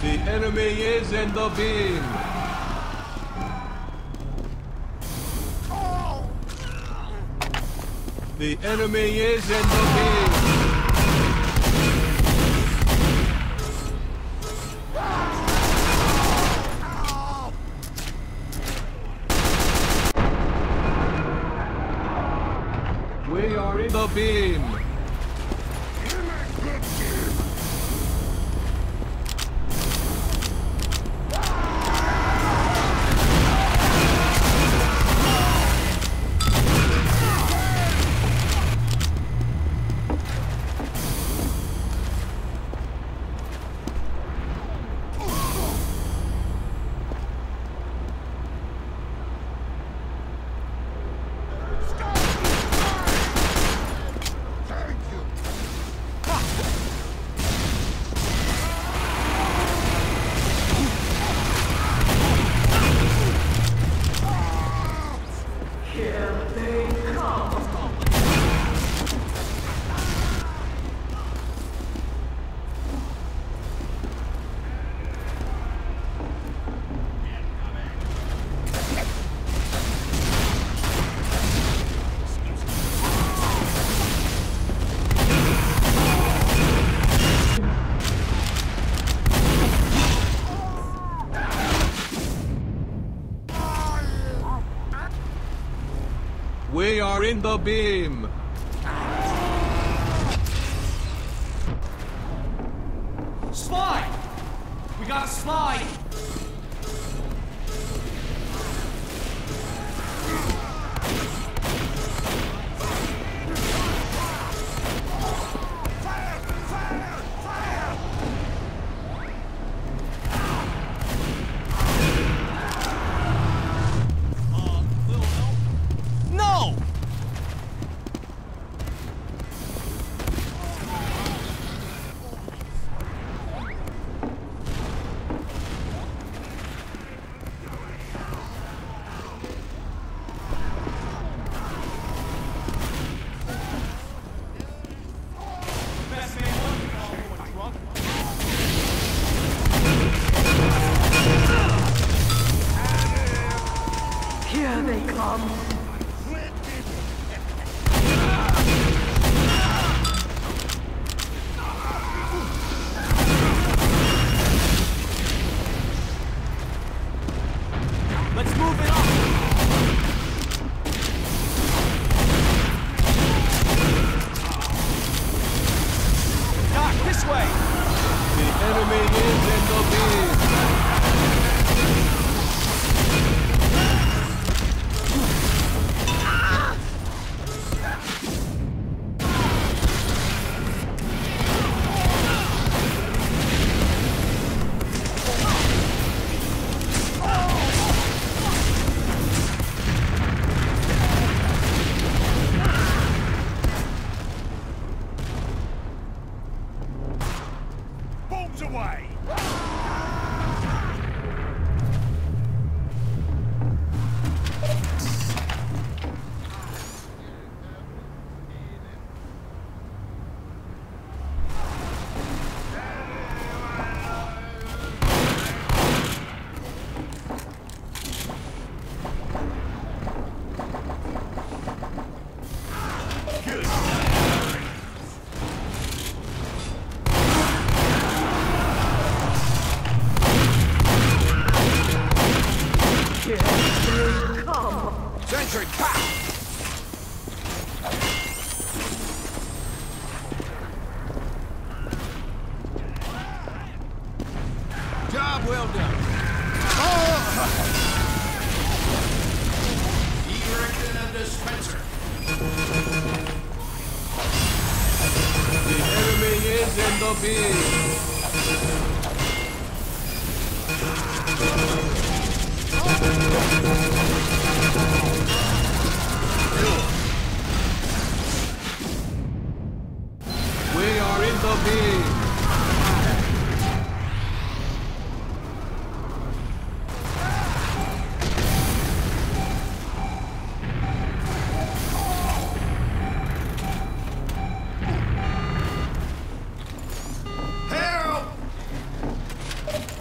The enemy is in the beam. The enemy is in the beam. We are in the beam. We are in the beam. Slide! We got a slide! Here they come. Let's move it up! Doc, this way! The enemy is in the beam. Away! Sentry, pop! Job well done. Erecting a dispenser. The enemy is in the beam. We are in the beam. Help!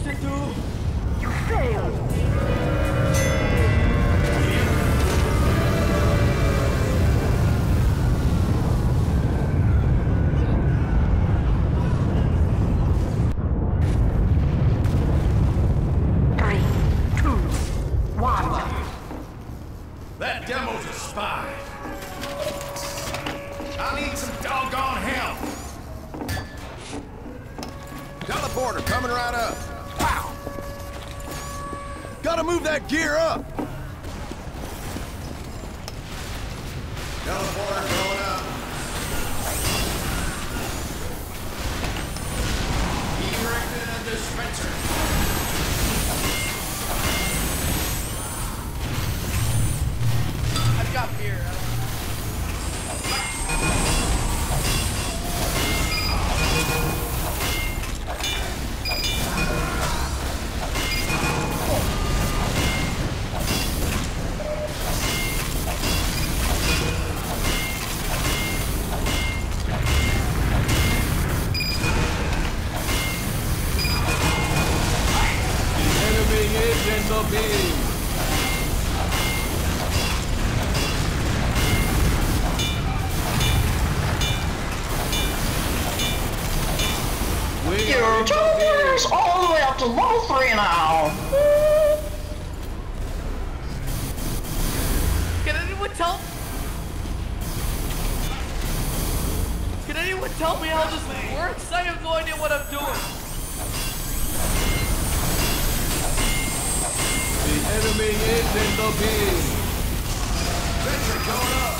pushed it through. You failed. That demo's a spy. I need some doggone help. Teleporter coming right up. Wow! Gotta move that gear up. Teleporter going up. Erecting a dispenser. I've got beer. Your teleporter's all the way up to level 3 now. Can anyone tell? Can anyone tell me how this works? I have no idea what I'm doing. The enemy is in the beam. Sentry going up.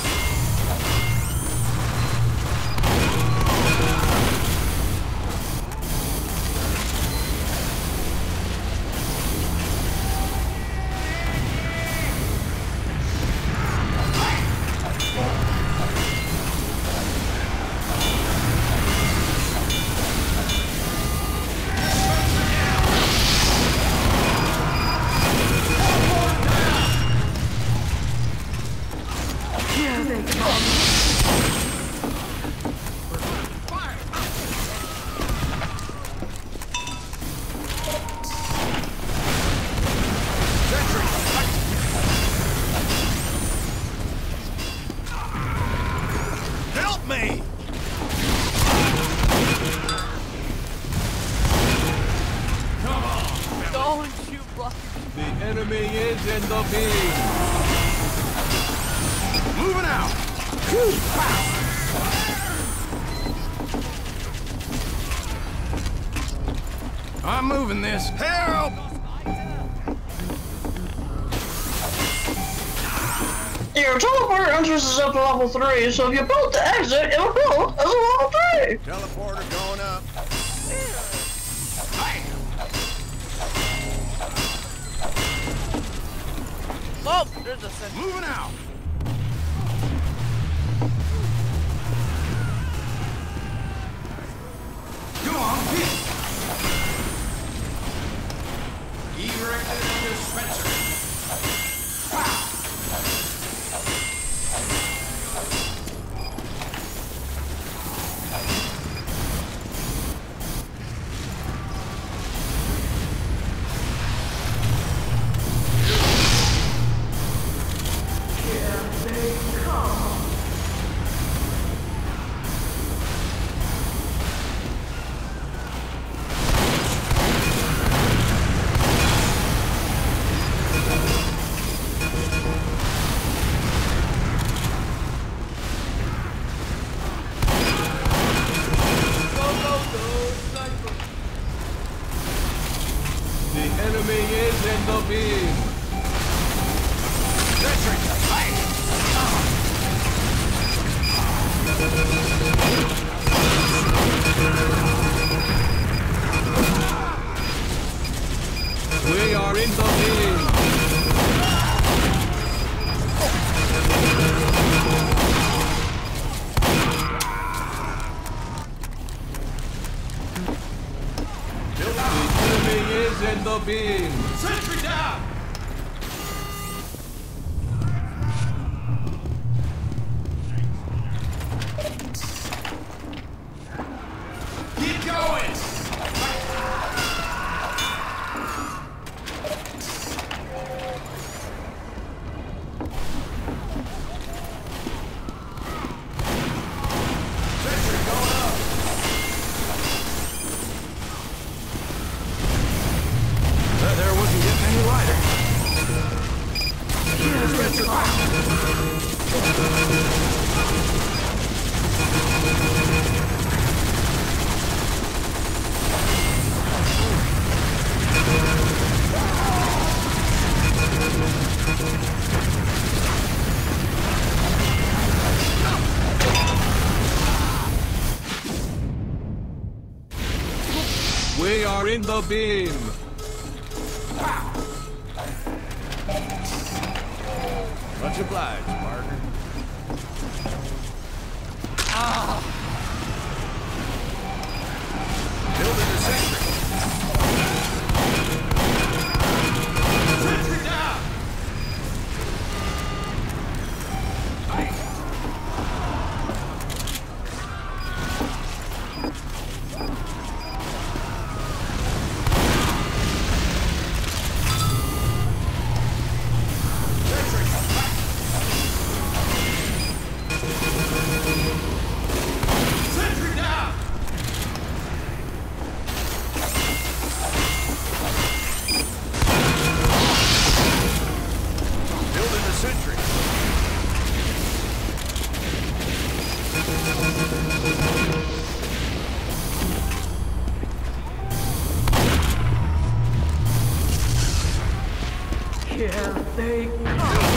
Here they come. Help me! Don't you block it. The enemy is in the beam. Moving out. I'm moving this. Help! Your teleporter entrance is up to level 3, so if you build the exit, it'll go as a level 3. Teleporter going up. Oh, there's a sentry. Moving out. Come on, get it. Erecting a dispenser. Here they come. The enemy is in the beam. Sentry! We are in the beam. The enemy is in the beam. Sentry down. Keep going. We are in the beam. Much obliged, partner. Building the sentry. Sentry down. Sentry down. Building the sentry. Here they come.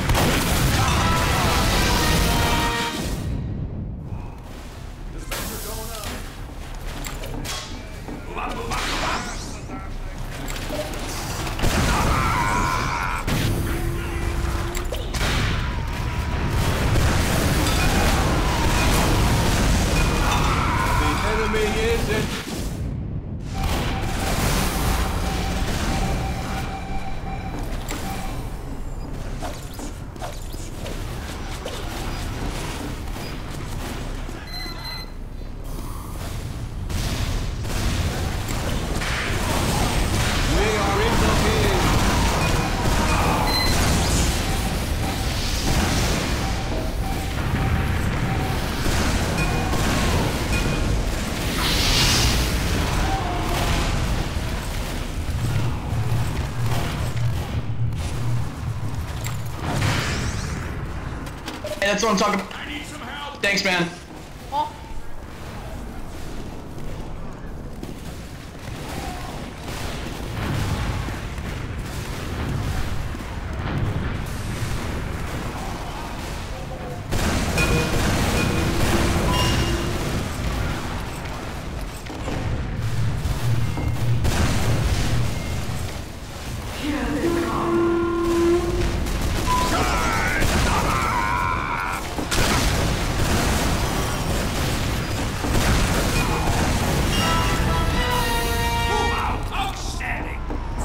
The enemy is in. We are in the beam. Hey, that's what I'm talking about. I need some help. Thanks, man. Oh, Here they come. Outstanding.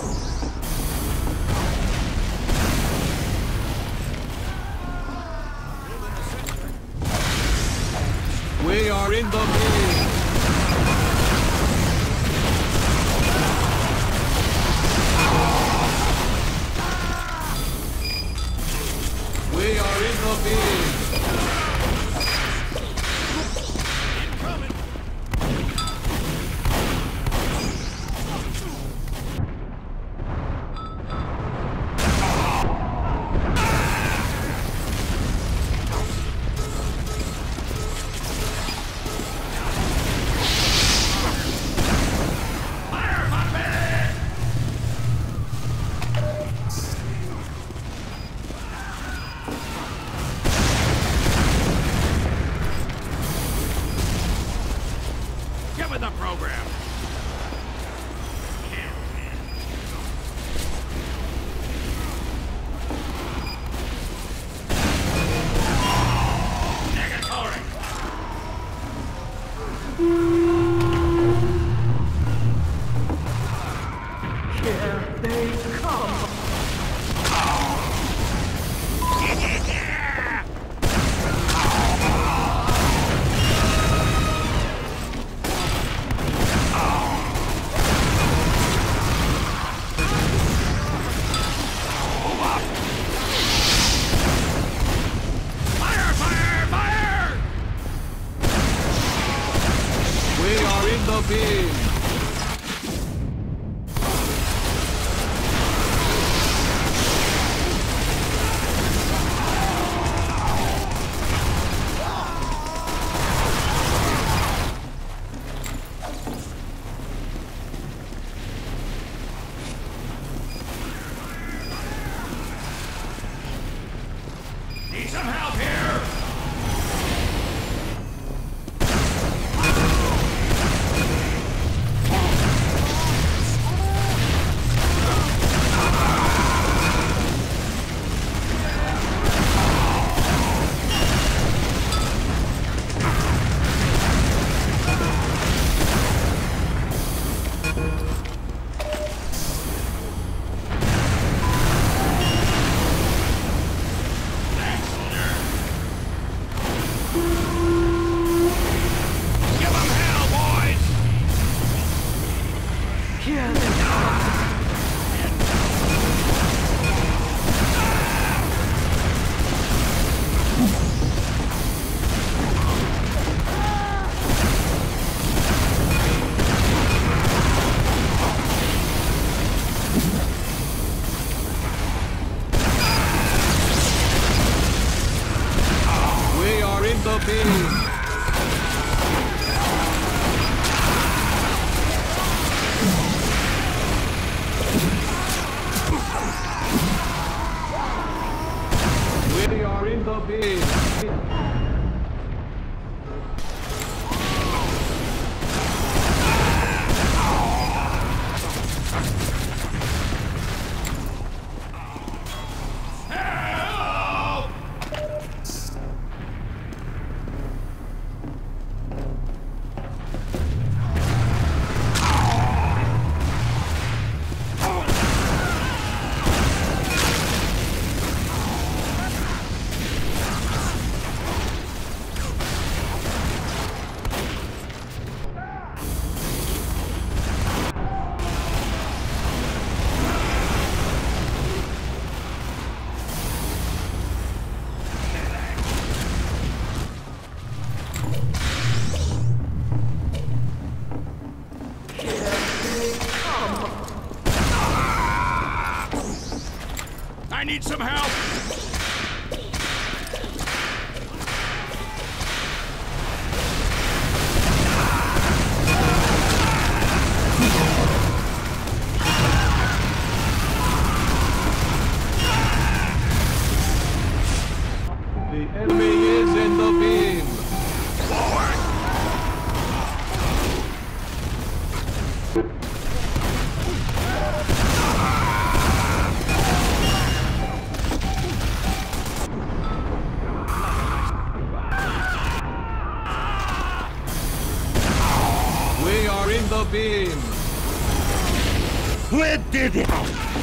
We are in the beam. We are in the beam. Get with the program. Negatory. Here they come. Fire! Fire! Fire! We are in the beam. Here they come. We are in the beam. We are in the beam. I need some help! The enemy is in the beam. We are in the beam. Where did it?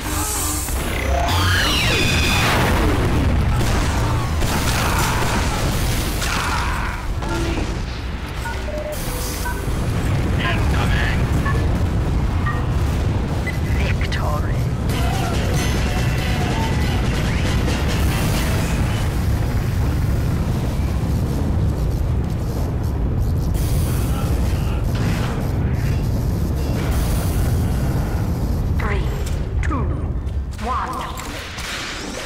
Victory. Three, two, one.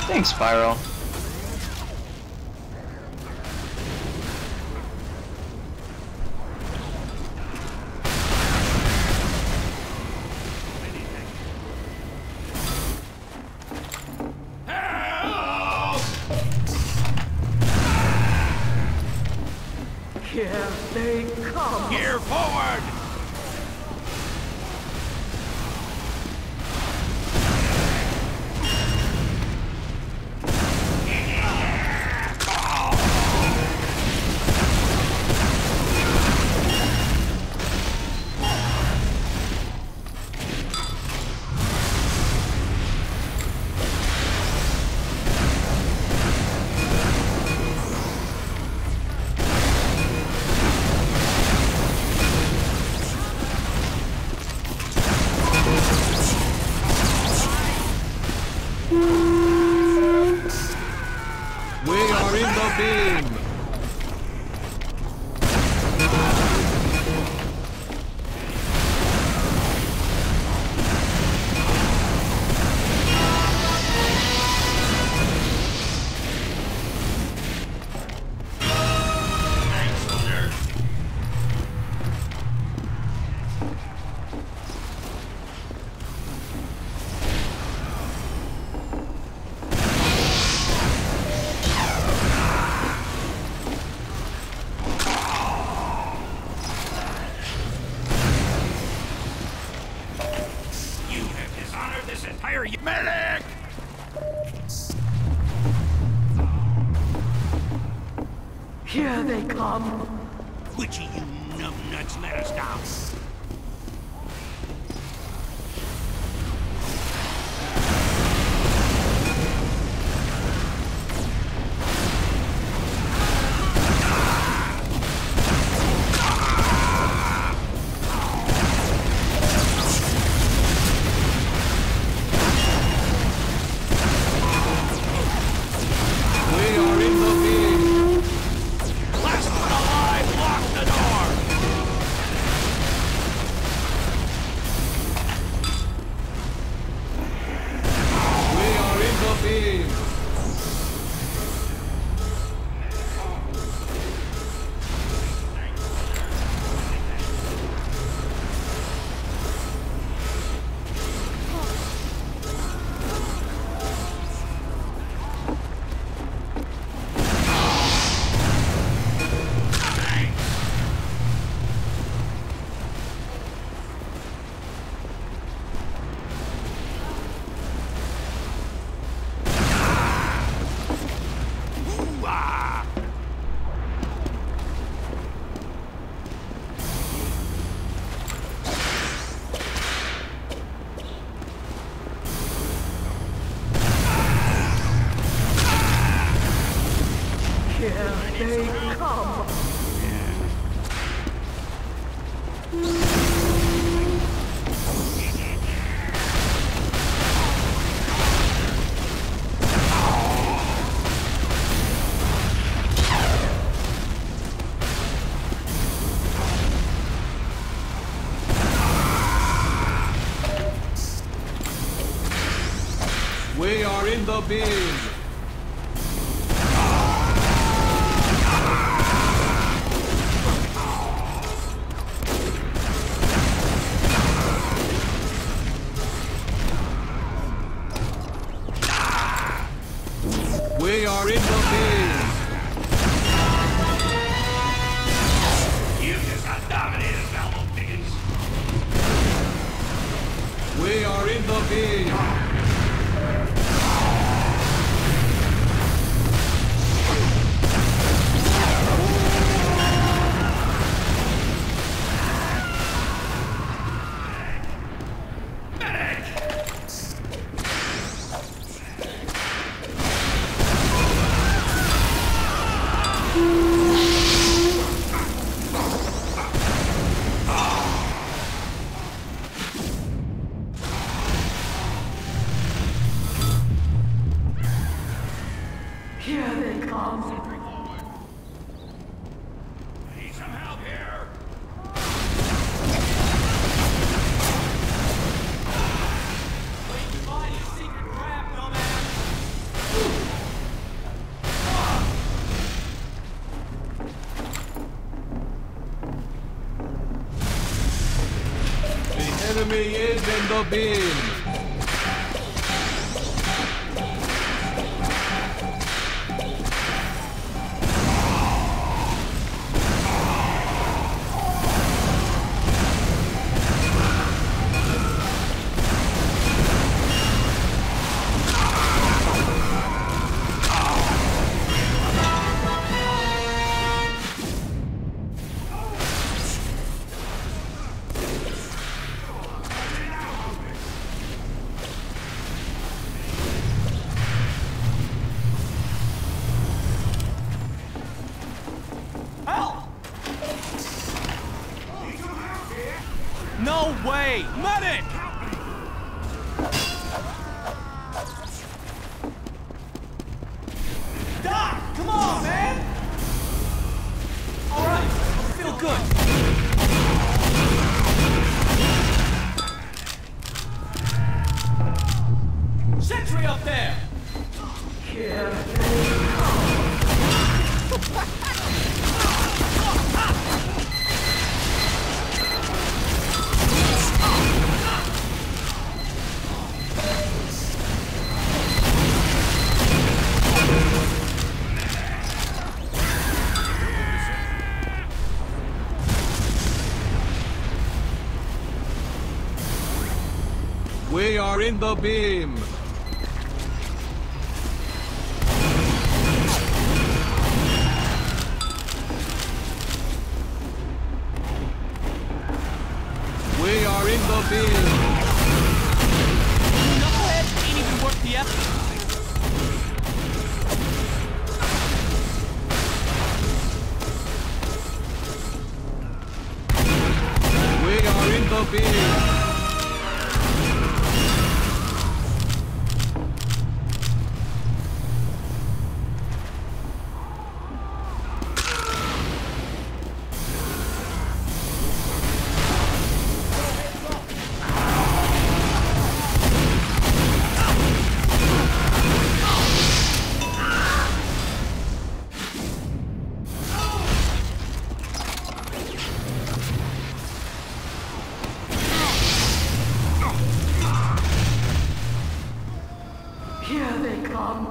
Thanks, Pyro. Here they come. Gear forward! We are in the beam. Entire medic! Here they come. Which of you numbnuts let us down? They come. We are in the beam. We are in the beam. You just got dominated, fellow pigs. We are in the beam. Here they come. Need some help here. Wait, find your secret trap, dumbass. enemy is in the beam. No way! Medic! Doc, come on, man! All right, I feel good. Sentry up there! Here they come. We are in the beam. We are in the beam. Knucklehead ain't even worth the effort. We are in the beam. Here they come.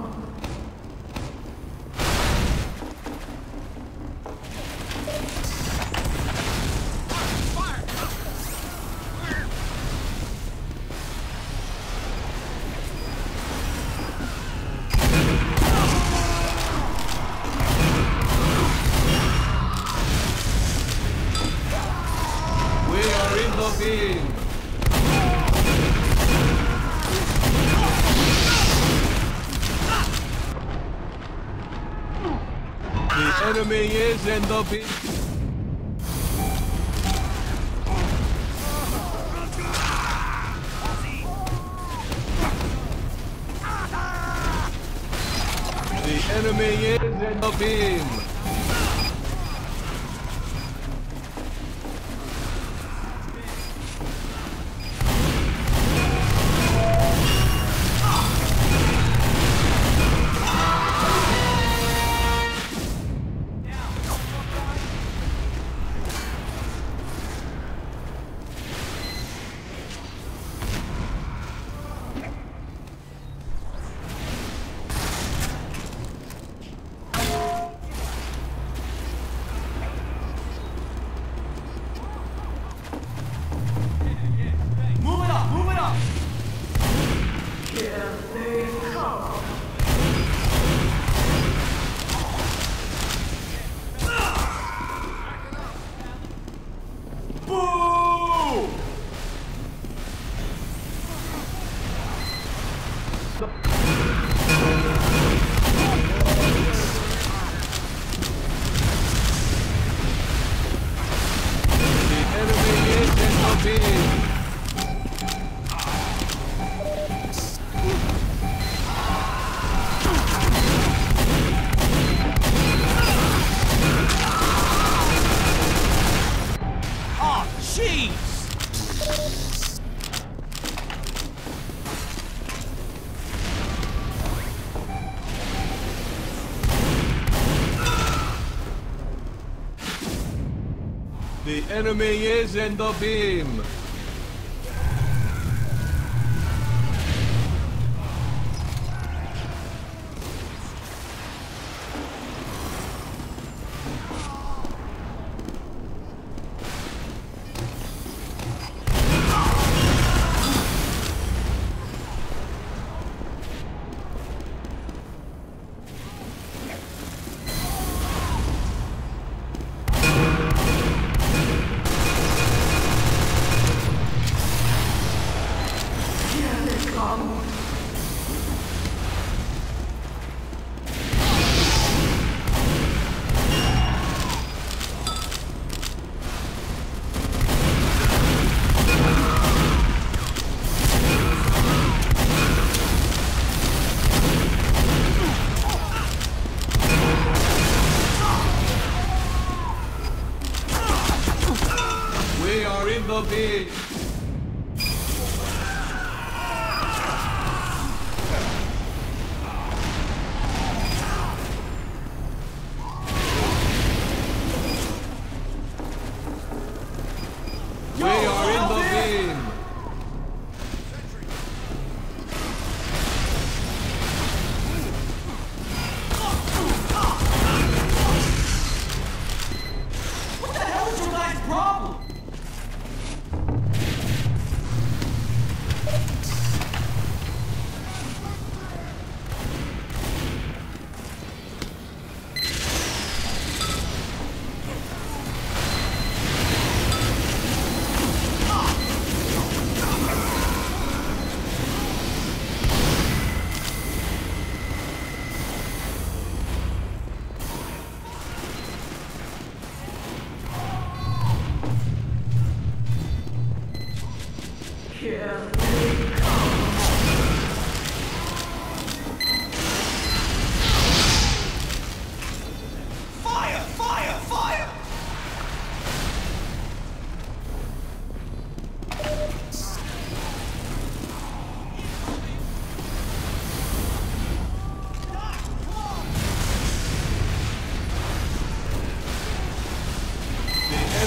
We are in the beam. The enemy is in the beam. The enemy is in the beam. Move it up, move it up! Here they come. Boo! The enemy is in the beam. Oh, jeez! The enemy is in the beam.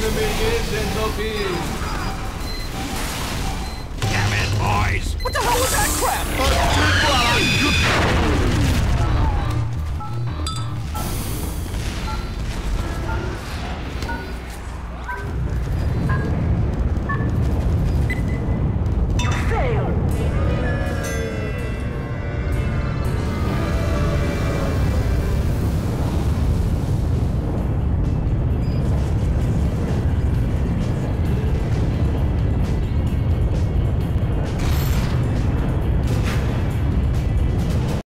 enemy is in the field.